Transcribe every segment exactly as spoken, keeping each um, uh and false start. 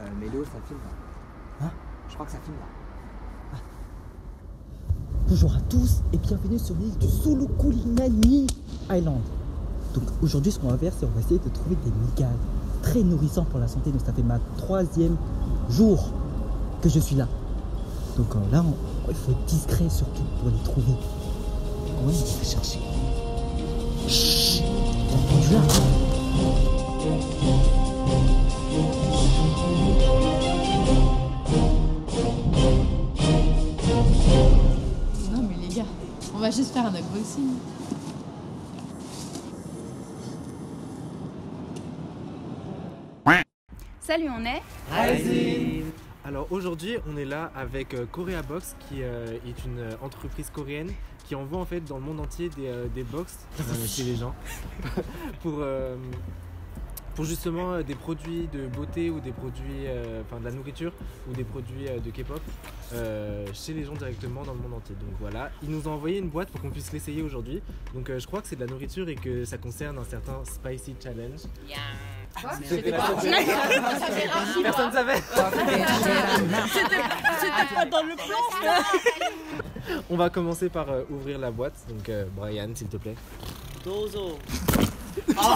mais Léo, ça filme là. Hein? Je crois que ça filme là. Ah. Bonjour à tous et bienvenue sur l'île du Sulukulinani Island. Donc aujourd'hui, ce qu'on va faire, c'est on va essayer de trouver des migales très nourrissants pour la santé. Donc ça fait ma troisième jour que je suis là. Donc euh, là, on, il faut être discret surtout pour les trouver. Comment on va chercher? Chut, t'as entendu là? Non mais les gars, on va juste faire un unboxing. Salut, on est Rising. Alors aujourd'hui on est là avec euh, Korea Box qui euh, est une euh, entreprise coréenne qui envoie en fait dans le monde entier des, euh, des box euh, chez les gens pour, euh, pour justement euh, des produits de beauté ou des produits, euh, enfin de la nourriture ou des produits euh, de K-pop euh, chez les gens directement dans le monde entier. Donc voilà, ils nous ont envoyé une boîte pour qu'on puisse l'essayer aujourd'hui. Donc euh, je crois que c'est de la nourriture et que ça concerne un certain Spicy Challenge. Yeah. Quoi? C'était pas personne ne savait. C'était pas dans le plan. On va commencer par euh, ouvrir la boîte. Donc euh, Brian, s'il te plaît. Dozo. Oh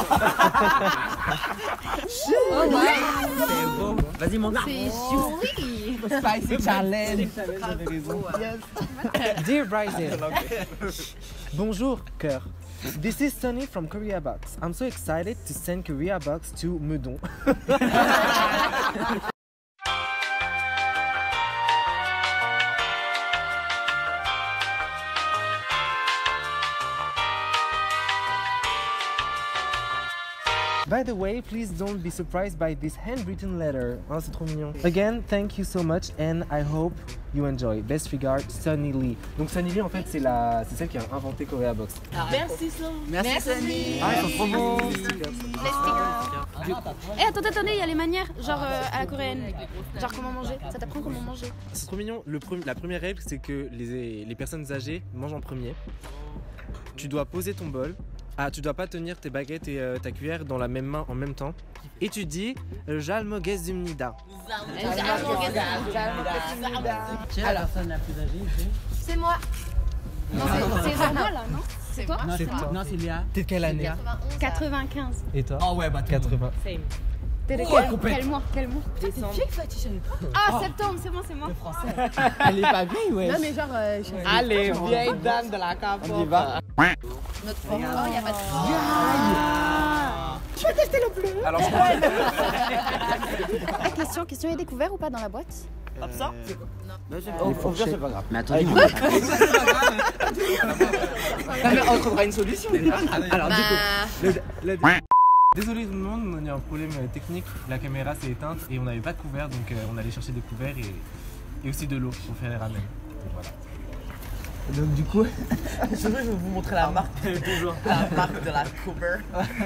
ouais. C'est bon. Vas-y mon gars. C'est joli. Spicy challenge. J'avais raison. Dear Bryson. Bonjour, cœur. This is Sunny from Korea Box. I'm so excited to send Korea Box to Meudon. By the way, please don't be surprised by this handwritten letter. Oh, c'est trop mignon. Again, thank you so much and I hope you enjoy. Best regards, Sunny Lee. Donc Sunny Lee, en fait, c'est la, c'est celle qui a inventé Korea Box. Ah, merci Sunny. Merci Sunny. Ah, ils sont trop beaux. Eh, attendez, attendez, il y a les manières, genre euh, à la coréenne. Genre comment manger. Ça t'apprend comment manger. C'est trop mignon. Le pre- la première règle, c'est que les, les personnes âgées mangent en premier. Tu dois poser ton bol. Ah, tu dois pas tenir tes baguettes et euh, ta cuillère dans la même main en même temps. Et tu dis Jalmogezumnida. Qui est la personne la plus âgée ici? C'est moi. Non, c'est c'est moi là, non? C'est toi? Non, c'est toi. Non, c'est Léa. T'es de quelle année? quatre-vingt-quinze. Et toi? Oh ouais, bah quatre-vingts. T'es de Oh, quel, complète. quel mois? Quel mois? Décembre. Ah, septembre, c'est moi, c'est moi. Elle est pas vieille, ouais. Non, mais genre. Euh, je- Allez, vieille dame de la capote. On y va. Notre oh, y a pas de. Tu vas tester le bleu. Alors, Ah, question, question est découvert ou pas dans la boîte? comme ça? Non, Oh, c'est pas grave. mais attendez, vous. Non, mais on trouvera une solution. Alors, Bah. Le- le- Désolé tout le monde, on a un problème euh, technique. La caméra s'est éteinte et on n'avait pas de couvert, donc euh, on allait chercher des couverts et, et aussi de l'eau pour faire les ramen. Donc, voilà. donc du coup, je vais vous montrer la marque, toujours la marque de la Cooper.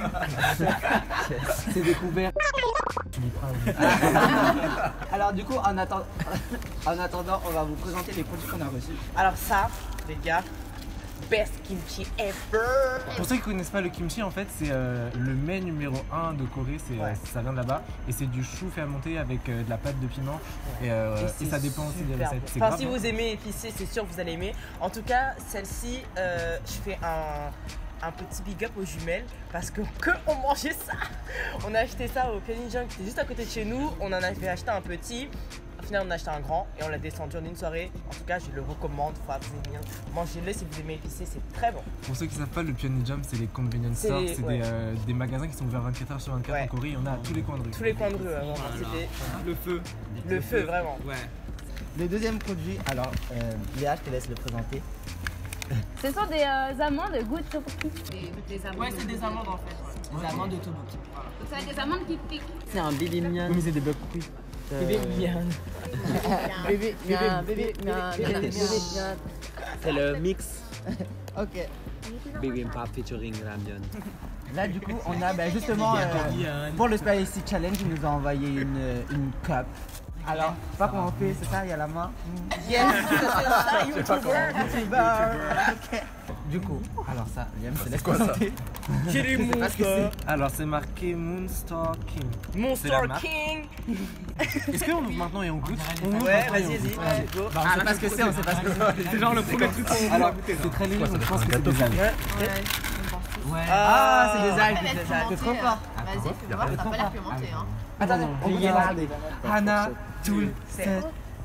C'est des couverts. Tu dis pas. Alors du coup, en, attend... en attendant, on va vous présenter les produits qu'on a reçus. Alors ça, les gars, best kimchi ever. Pour ceux qui connaissent pas le kimchi, en fait, c'est euh, le mets numéro un de Corée. C'est, Ouais. euh, ça vient de là-bas et c'est du chou fermenté avec euh, de la pâte de piment et, euh, et, c'est ça dépend aussi des super recettes. bon. C'est Enfin, grave, si hein. vous aimez épicé, c'est sûr que vous allez aimer. En tout cas, celle-ci, euh, je fais un, un petit big up aux jumelles parce que, que on mangeait ça. On a acheté ça au Pyeongjang qui était juste à côté de chez nous. On en avait acheté un petit. Au final, on a acheté un grand et on l'a descendu en une soirée. En tout cas, je le recommande. Faut venir. Mangez-le si vous aimez épicé, c'est très bon. Pour ceux qui savent pas, le Pyeongjang, c'est les convenience C'est- stores. C'est ouais. des, euh, des magasins qui sont ouverts vingt-quatre heures sur vingt-quatre Ouais. en Corée. Il y en a à tous les coins de rue. Tous les coins de rue, vraiment. C'était Le feu. le feu, vraiment. Ouais. Le deuxième produit, alors euh, Léa, je te laisse le présenter. Ce sont des euh, amandes goût tteokbokki. Ouais, c'est des amandes en fait. Des amandes de tteokbokki. C'est des amandes qui piquent. C'est un bébé mien. Oui, mais c'est des bugs pourris. Bébé mien. Bébé, Bien, bébé, bien, bien, bébé, bien. C'est le mix Ok. bibimbap featuring ramyeon. Là, du coup, on a bah, justement euh, pour le Spicy Challenge, il nous a envoyé une, une cup. Alors, je sais pas comment on fait, c'est ça, il y a la main. Yes, c'est ça, YouTuber. YouTuber. Ok. Du coup, alors ça, Liam, c'est laisse quoi ça? J'ai les C'est pas ce que monstres. c'est. Alors c'est marqué Moonstar King. C'est Monster la marque. King. Est-ce qu'on ouvre maintenant et on goûte? On ouvre Ouais, maintenant et vas-y, on vas-y, goûte. vas-y, go. Bah, on sait pas ce que c'est, on sait pas ce que c'est. C'est genre le premier truc qu'on Alors, c'est très léger, donc je pense que c'est des algues. Ouais. Ah, c'est des algues, des algues. C'est trop fort. Vas-y, fais voir, ça a pas l'air pimenté. Hein. Attendez, on va regarder. Hana, Toul, C'est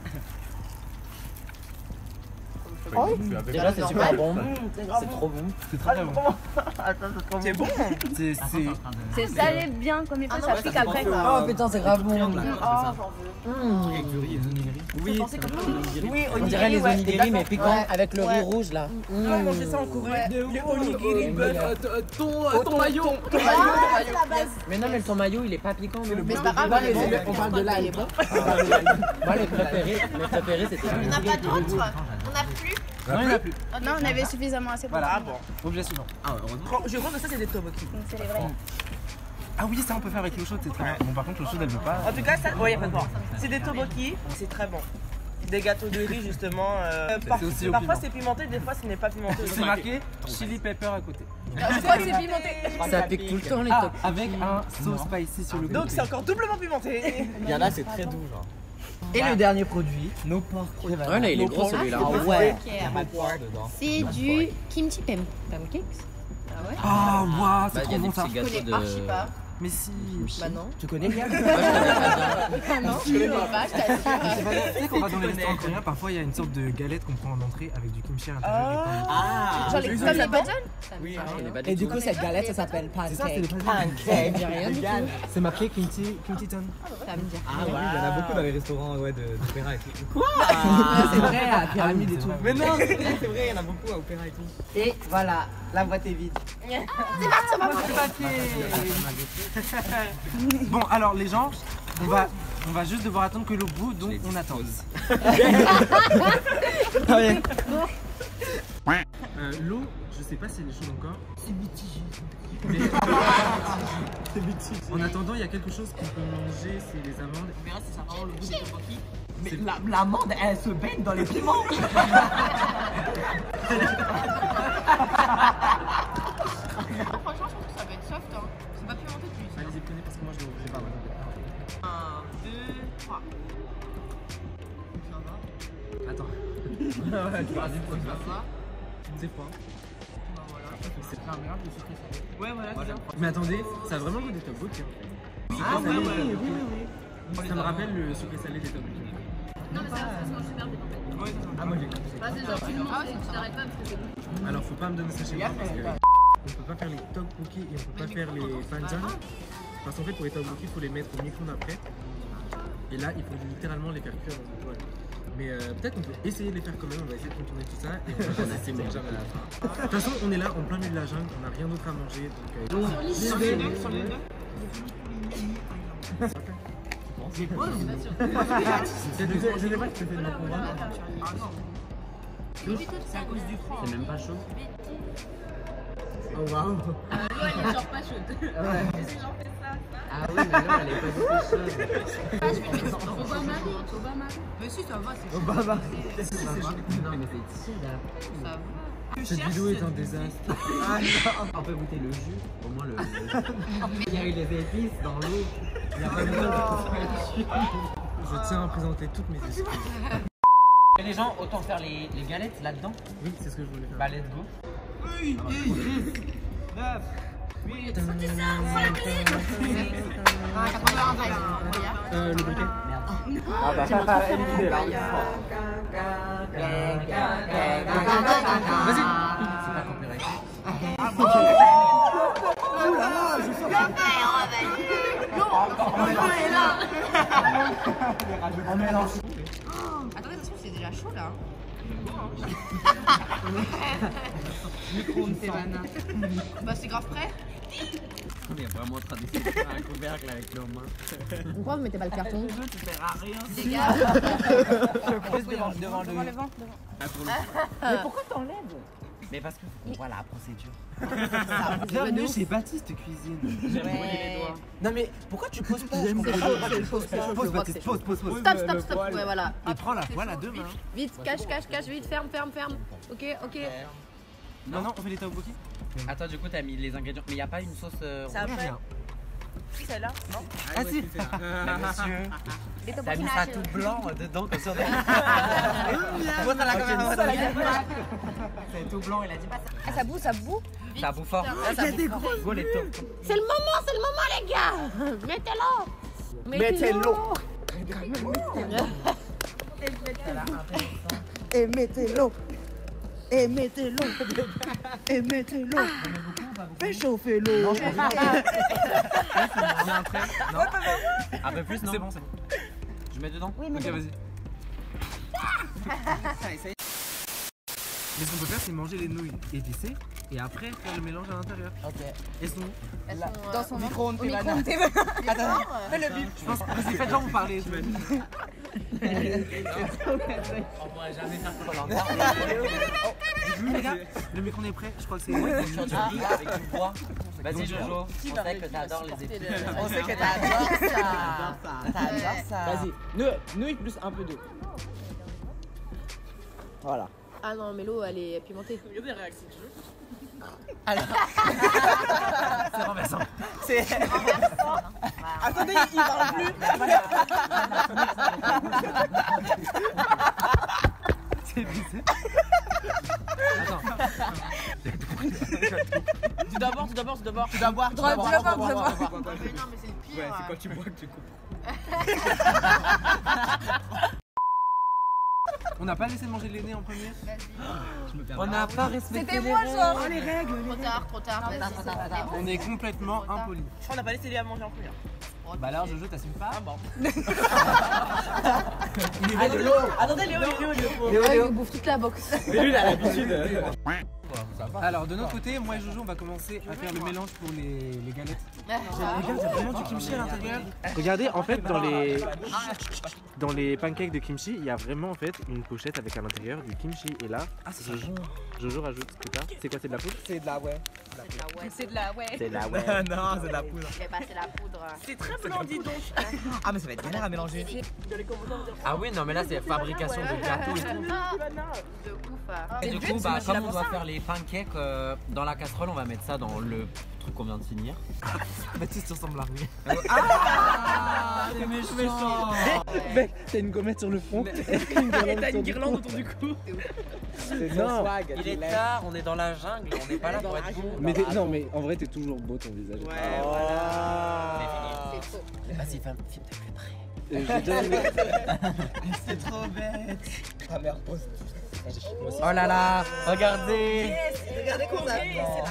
Déjà, c'est super bon. C'est trop bon. C'est très bon. C'est bon. C'est. c'est- C'est salé bien comme il faut, ça pique après. Oh putain, c'est grave bon. Oui, oui, On dirait les onigiri, mais piquants avec le riz rouge là. On va manger ça en Corée. Les onigiri. Ton, ton maillot. Mais non, mais ton maillot il est pas piquant. Mais c'est pas grave, il est bon. On parle de là, il est bon. Moi, les préférés, mes préférés c'était. On n'a pas d'autres. On n'a plus. Non, il n'y en a plus. Non, on avait suffisamment assez pour Voilà. Ah bon. Objet suivant. Je crois que ça, c'est des toboki. C'est les vrais. Ah oui, ça on peut faire avec l'eau chaude, c'est très bien. Bon, par contre, l'eau chaude elle veut pas. En tout cas, ça, ouais, y a pas de quoi. C'est des toboki, c'est très bon. Des gâteaux de riz, justement. euh, par- C'est aussi au parfois, piment. c'est pimenté, des fois, ce n'est pas pimenté. C'est marqué chili pepper à côté. Je crois que c'est pimenté. Ça pique tout le temps les Ah, tocs. avec un sauce spicy sur le côté. Donc, c'est encore doublement pimenté. Il y en a, c'est très doux genre. Et le dernier produit, nos porcs. Ouais, là il est gros celui-là. Ouais. dedans. C'est du kimchi pem. Pancakes. Ah ouais. Ah, waouh, c'est Bah, il y trop a des bon ça. petits Je gâteaux connais archi de. pas. Mais si. Bah non. Tu connais bien? Moi, je connais pas Ah non, je connais pas, je t'assure. Tu sais qu'on va dans les restaurants coréens, parfois il y a une sorte de galette qu'on prend en entrée avec du kimchi à l'intérieur. et plein de- Ah. Genre les comme les badjans. Oui, Et du coup, cette galette, ça s'appelle C'est ça, c'est les pancake. pancakes. Pancake. Rien du tout. C'est marqué kimchi, kimchi ton. Ça va me dire. Ah, ouais. Il y en a beaucoup dans les restaurants ouais, de- d'opéra et tout. Ah, c'est vrai, à Pyramide et tout. Mais non, c'est vrai, c'est vrai, il y en a beaucoup à Opéra et tout. Et voilà, la boîte est vide. Bon, alors les gens, on va, on va juste devoir attendre que l'eau bout, donc on attend. Euh, l'eau, je sais pas si elle est chaude encore. C'est mitigé. En attendant, il y a quelque chose qu'on peut manger, c'est les amandes. Mais la- l'amande, elle se baigne dans les piments. Franchement, je pense que ça va être soft. Hein. C'est pas pimenté plus. Allez-y, prenez parce que moi je n'ai pas vraiment. un, deux, trois. Attends. Ouais, tu vas du coup, ça va. C'est froid. C'est un miracle de sucré salé. Ouais, voilà, c'est ça. Mais attendez, ça a vraiment le goût des tteokbokki. Ah oui, oui, oui, oui, oui. Ça me rappelle le sucré salé des tteokbokki. Non, mais ça, ça se mange super bien. Ah, moi j'ai compris. Ah, c'est genre, tu manges et tu t'arrêtes pas parce que c'est bon. Alors faut pas me donner ça chez moi parce que on peut pas faire les tteokbokki et on peut pas faire les panjang parce qu'en fait pour les tteokbokki il faut les mettre au micro-ondes après et là il faut littéralement les faire cuire dans une poêle. Mais euh, peut-être on peut essayer de les faire quand même, on va essayer de contourner tout ça et on va faire ces panjang à la fin. De toute façon on est là en plein milieu de la jungle, on n'a rien d'autre à manger donc euh, Sur les deux, sur les deux. c'est peut-être je sais pas si c'était de me convaincre. C'est à cause du froid. C'est même pas chaud. Oh waouh. L'eau, elle est genre pas chaude. Ah oui, mais non, elle est pas du tout chaude. Obama, Obama. Mais si, ça va, c'est Obama. Non, mais c'est ici là. ça va. Cette vidéo est un désastre. Ah non, on peut goûter le jus. Au moins le. le- Il y a eu les épices dans l'eau. Il y a pas besoin de jus. Je tiens à présenter toutes mes excuses. Et les gens, autant faire les, les galettes là-dedans. Oui, c'est ce que je voulais faire. Bah, let's go. Ah, t'as pas un bail. Regarde. Euh, le briquet. Ah bah, ça va éliminer là. Vas-y. C'est pas copyrighté. Attendez, attention, c'est déjà chaud là. Micro-ondes, c'est banane. Bah, c'est grave prêt. On est vraiment en train d'essayer de faire un couvercle avec nos mains. Pourquoi vous mettez pas le carton? Les gars. Juste devant, devant le. Devant le vent, devant. Ah, pour le- Mais pourquoi t'enlèves? Mais parce que on voit la procédure. Bienvenue chez Baptiste Cuisine. J'ai brûlé les doigts. Non mais pourquoi tu poses pas? Je comprends pas. Pose, Baptiste, pose, pose, pose. Stop, stop, stop. Ouais, voilà. Et prends la poêle à deux mains. Vite, cache, cache, cache, vite, ferme, ferme, ferme. Ok, ok. Non, non, on fait les tteokbokki. Attends, du coup, t'as mis les ingrédients. Mais y a pas une sauce. Euh, Ça rouge, après. rien. Si, celle-là, non? Ah si. Mais monsieur, t'as mis ça tout blanc euh, dedans comme ça. Moi, ça la caméra, ça la caméra. C'est tout blanc, il a dit pas ça. Ah, ça boue, ça boue. Ça bouffe fort. Il y a des gros. Go les top. C'est le moment, c'est le moment, les gars. Mettez-le. Mettez-le. Et mettez-l'eau. Et mettez-l'eau. Et mettez-l'eau. Fais chauffer l'eau. On a un trait. Non. Un peu plus, non? C'est bon, c'est bon. Je mets dedans? Oui, Ok, mais vas-y. Mais ce qu'on peut faire, c'est manger les nouilles épicées et après faire le mélange à l'intérieur. Ok. Et sinon, elles sont euh, Dans son au micro-ondes, t'es micro-ondes, banane. t'es banane. Attends, fais le bip. je pense que vas-y, faites genre vous parler, j'imagine. On pourrait jamais faire trop longtemps. Les gars, le micro est prêt, je crois que c'est. Sur du riz avec du bois. Vas-y, Jojo. On sait que t'adores les épis. On sait que t'adores ça. T'adores ça. Vas-y, nouilles, nouilles plus un peu d'eau. Voilà. Ah non, mais l'eau, elle est pimentée. C'est renversant. C'est. Attendez, il parle plus. C'est épicé. Attends. Tu dois boire, tu dois boire, tu dois boire. Tu dois boire, tu dois boire. Tu dois boire, tu dois boire. Non, mais c'est le pire. Ouais, c'est quand tu bois que tu coupes. On n'a pas laissé manger de l'aîné en premier. On n'a pas respecté C'était les moi, règles. genre. Trop tard, trop tard. Vas-y, attends, c'est attends, bon. On est complètement impolis. Je crois qu'on n'a pas laissé Léa manger en premier. Bah alors Jojo, t'assumes pas? Ah bon. Il est Allez, Léo. Attendez, Léo, Léo, Léo. Ah, il bouffe toute la box. Mais lui, il a l'habitude. Alors de notre côté, moi et Jojo, on va commencer à faire le mélange pour les, les galettes. Ah. Les gars, il y a vraiment du kimchi à l'intérieur. Regardez, en fait, dans les dans les pancakes de kimchi, il y a vraiment en fait une pochette avec à l'intérieur du kimchi. Et là, Jojo, Jojo rajoute ce que t'as. C'est quoi, c'est de la poudre? C'est de la ouais. C'est de la ouais. C'est là, ouais. Non, c'est de la poudre. Eh bah, c'est la poudre. C'est très blanc, dis donc. Ah, mais ça va être galère à mélanger. Ah oui, non, mais là, c'est fabrication de gâteaux et tout. De ouf. Et du coup, bah, comme on doit faire les pancakes euh, dans la casserole, on va mettre ça dans le truc qu'on vient de finir. Baptiste ressemble à rien. Ah, c'est méchant. Mec, t'as une gommette sur le front. Et t'as une guirlande autour du cou. C'est Non. swag. Il est tard, on est dans la jungle, on n'est pas là pour être bon. Mais t'es- non, mais en vrai, t'es toujours beau ton visage. Ouais, voilà. C'est faux. Vas-y, femme, filme de plus près. c'est trop bête. Ta mère pose. Oh là là, regardez. Regardez comment ça. C'est la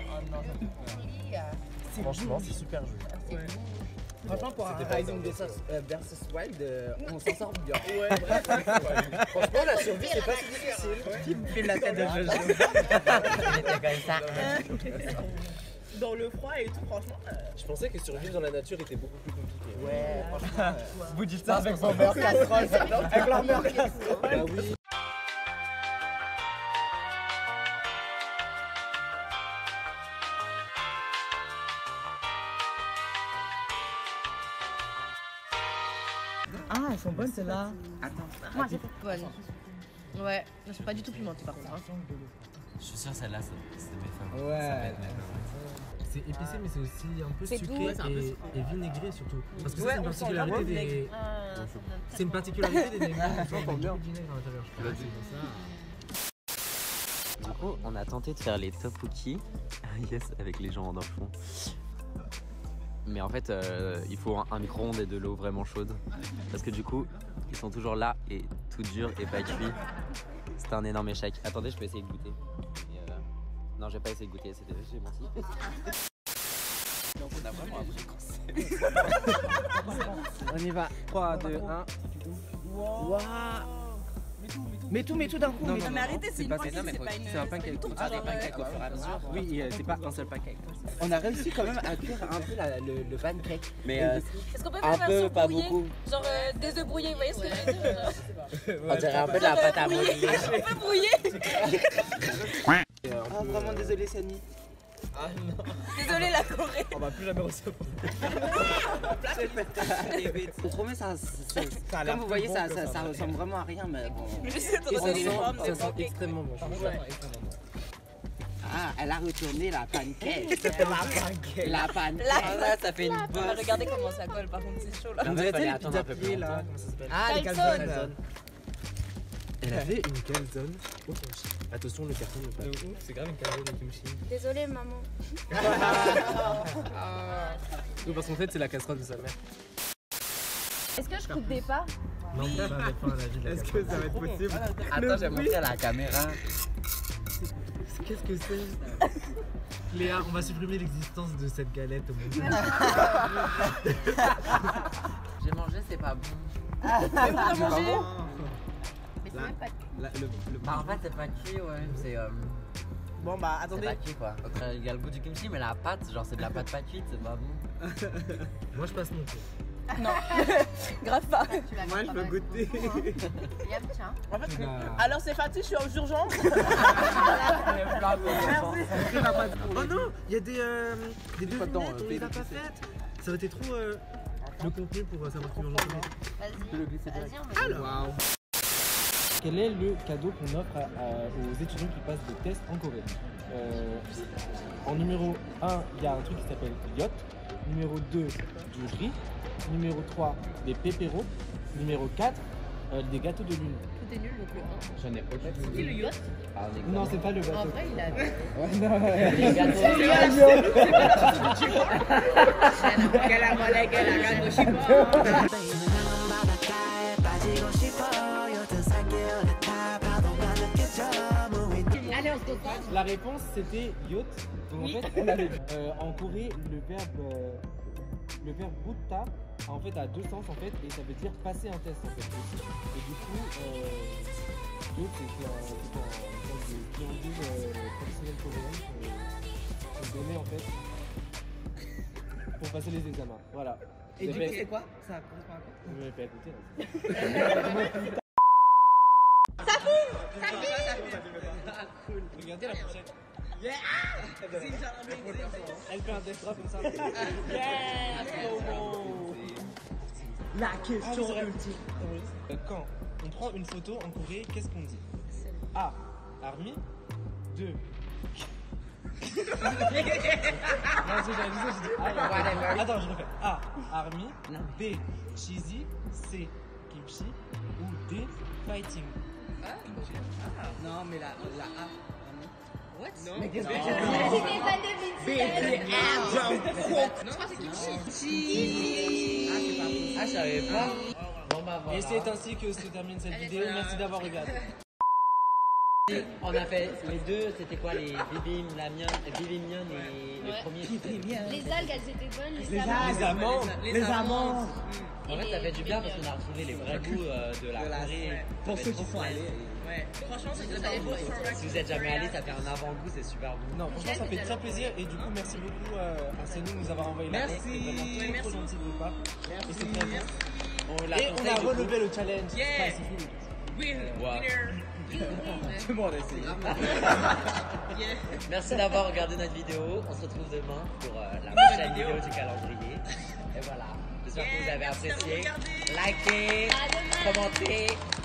Franchement, c'est super joli. Franchement, pour un Rising versus, euh, versus Wild, euh, on s'en sort bien. Ouais, franchement, la survie, c'est pas si difficile. Qui me fait la tête de Jojo. Il était comme ça. Dans le froid et tout, franchement. euh, Je pensais que survivre dans la nature était beaucoup plus compliqué. Ouais, franchement. Vous dites ça avec vos mères casseroles. Avec leur mère casserole. Bah oui. Ah, elles sont bonnes celles-là. Moi, c'est bonne. Ouais, elles sont pas du tout pimentées par contre. hein. Je suis sûr celle-là, c'est c'est mes favoris. Ouais. Ça va être mes favoris. C'est épicé, mais c'est aussi un peu C'est sucré doux. Ouais, c'est un peu et, et vinaigré surtout. Parce que ça, Ouais, c'est une on sent particularité grave le des. vinaigre. Ah, C'est une particularité des vinaigres. Ça sent bien. Du vinaigre à l'intérieur, je crois. C'est pour ça. Du coup, on a tenté de faire les tteokbokki, yes, avec les gens dans le fond. Mais en fait, euh, il faut un, un micro-ondes et de l'eau vraiment chaude. Parce que du coup, ils sont toujours là et tout dur et pas cuit. C'était un énorme échec. Attendez, je peux essayer de goûter. Et, euh, Non, j'ai pas essayé de goûter, c'était j'ai menti. Donc on a vraiment appris qu'on sait. On y va. trois, deux, un. Waouh. Mets tout, mets tout d'un coup. Non, mets non, tout. non, arrêtez, c'est une pas- poignée, non, mais c'est faut- pas une. C'est un pancake. Ah, des pancakes au fur et à mesure. Oui, euh, c'est pas un seul pancake. On a réussi quand même à cuire un peu la- le, le pancake. Mais euh, Est-ce qu'on peut un faire peu, version pas brouillée? beaucoup. Genre euh, des œufs brouillés, vous voyez ce que je veux dire? On dirait un peu de la pâte à modeler. Un peu brouillé. Oh, vraiment désolé, Sani. Désolé la Corée. On va plus jamais recevoir. Je trouvais ça, ça, ça comme vous voyez, ça, ça, ça ressemble vraiment à rien, mais bon. Mais c'est trop Et ça des sent- formes, Ça des sent pancakes. extrêmement bon. Ah, elle a retourné la pancake. La pancake. La pancake. Ah, ça fait une bosse. Regardez comment ça colle, par contre, c'est chaud là. On dirait fallait les attendre pizzas un peu plus pliées, là. longtemps. Comment ça s'appelle? Ah, les Calzone. calzones. Elle avait une calzone au kimchi. Attention, le carton ne pas. C'est grave une calzone au kimchi. Désolée, maman. Oui, parce qu'en fait, c'est la casserole de sa mère. Est-ce que je coupe des pas? Non, on va mettre fin à la vie de la Est-ce que ça va être possible? Attends, j'ai montré à la caméra. Qu'est-ce que c'est? Léa, on va supprimer l'existence de cette galette au monde. J'ai mangé, c'est pas bon. Mais vous avez mangé? Mais c'est même pas. La- le- le- Bah, en fait, c'est pas cuit, ouais. C'est euh, Bon bah c'est attendez. pas cuit, quoi. Après, il y a le goût du kimchi, mais la pâte, genre, c'est de la pâte pas cuite, c'est pas bon. Moi, je passe mon tour. Grave pas. Moi, je peux goûter. Yam, tiens. En fait, Bah. alors c'est Fatih, je suis aux urgences. Oh non, il y a des, euh, des pas dedans, devinettes, on euh, les a fais- pas faites. Ça aurait été trop euh, le contenu pour euh, savoir qui mange en premier. Vas-y. Vas-y, on va. Alors, quel est le cadeau qu'on offre à- à- aux étudiants qui passent des tests en Corée? Euh, En numéro un, il y a un truc qui s'appelle yacht. Numéro deux, du riz. Numéro trois, des pépéros. Numéro quatre, euh, des gâteaux de lune. Tout est nul donc le un. J'en ai aucun. Qui le yacht? Non, c'est pas le En gâteau. vrai, il a. Les gâteaux. Allez, on se concentre. La réponse c'était yacht. Donc en fait, on avait, euh, en Corée, le verbe euh, le verbe butta en fait a deux sens en fait et ça veut dire passer un test en fait aussi. Et du coup, euh, yacht c'était un, c'était un, une sorte de préambule euh, traditionnelle coréenne qu'on qu'on donnait en fait pour passer les examens. Voilà. Et Vous du avez- coup c'est quoi? Ça correspond à quoi? Vous m'avez pas écouté là. Regardez la fourchette. Elle fait un death drop comme ça. La question Ah, oui, ultime. Euh, Quand on prend une photo en Corée, qu'est-ce qu'on dit? A. Army. deux. Non, c'est j'avais dit ça, j'ai dit A. Attends, je refais. A. Army. B. Cheesy. C. Kimchi. Ou D. Fighting. Non, mais la, la A. What? Mais qu'est-ce que Non. tu Non, je crois que c'est kimchi. Ah, c'est pas possible. Ah, je savais pas. Bon bah voilà. Et c'est ainsi que se termine cette vidéo. Merci d'avoir regardé. On a fait les deux, c'était quoi les bibim, la mienne, bibim mienne et le Ouais. premier. Les algues, elles étaient bonnes. Les Les amandes. Les amandes. Les amandes. En fait, ça fait du bien parce qu'on a retrouvé les vrais goûts euh, de la De la- Corée. Pour Ça ceux fait qui trop sont plaisir. allés. Ouais. Franchement, c'est de Si vous êtes jamais allé, ça fait un avant-goût, c'est super bon. Non, franchement, ça fait très plaisir. Et du coup, merci beaucoup euh, à Senou de nous avoir envoyé la Merci. C'est vraiment trop, trop gentil de votre part. Et c'est très bon. On la Et on conseille a beaucoup. relevé le challenge. Yeah. Spicy food. Wow. Tout le monde a essayé. Merci d'avoir regardé notre vidéo. On se retrouve demain pour euh, la prochaine vidéo du calendrier. Et voilà. J'espère que vous avez apprécié. Likez, commentez.